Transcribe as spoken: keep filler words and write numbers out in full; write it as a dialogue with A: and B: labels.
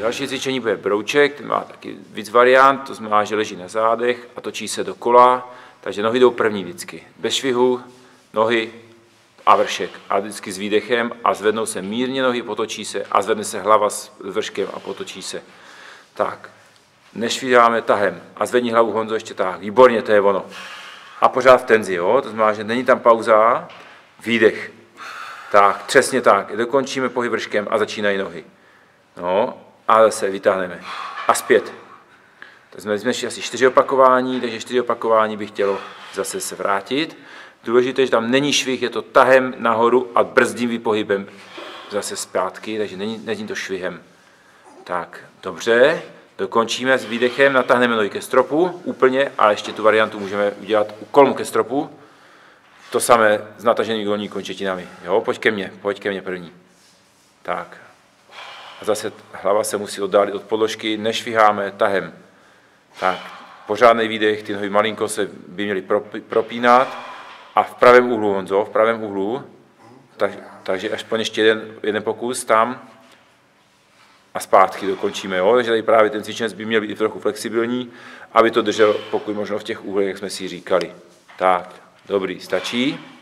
A: Další cvičení bude brouček, ten má taky víc variant, to znamená, že leží na zádech a točí se dokola, takže nohy jdou první vždycky. Bez švihu, nohy a vršek. A vždycky s výdechem a zvednou se mírně nohy, potočí se a zvedne se hlava s vrškem a potočí se. Tak, nešviháme tahem a zvedni hlavu, Honzo, ještě tak. Výborně, to je ono. A pořád v tenzi, jo? To znamená, že není tam pauza, výdech. Tak, přesně tak. Dokončíme pohyb vrškem a začínají nohy. No, a zase vytáhneme. A zpět. To jsme asi čtyři opakování, takže čtyři opakování bych chtělo zase se vrátit. Důležité, že tam není švih, je to tahem nahoru a brzdím pohybem zase zpátky, takže není, není to švihem. Tak, dobře. Dokončíme s výdechem, natáhneme nohy ke stropu úplně a ještě tu variantu můžeme udělat u kolmu ke stropu. To samé s nataženými dolní končetinami. Jo, pojď ke mně, pojď ke mně první. Tak. A zase hlava se musí oddálit od podložky, nešviháme tahem. Tak, pořádný výdech, ty nohy malinko se by měly propínat a v pravém úhlu, Honzo, v pravém úhlu. Tak, takže aspoň ještě jeden, jeden pokus tam a zpátky dokončíme. Jo? Takže tady právě ten cvičenec by měl být trochu flexibilní, aby to držel pokud možno v těch úhlech, jak jsme si říkali. Tak, dobrý, stačí.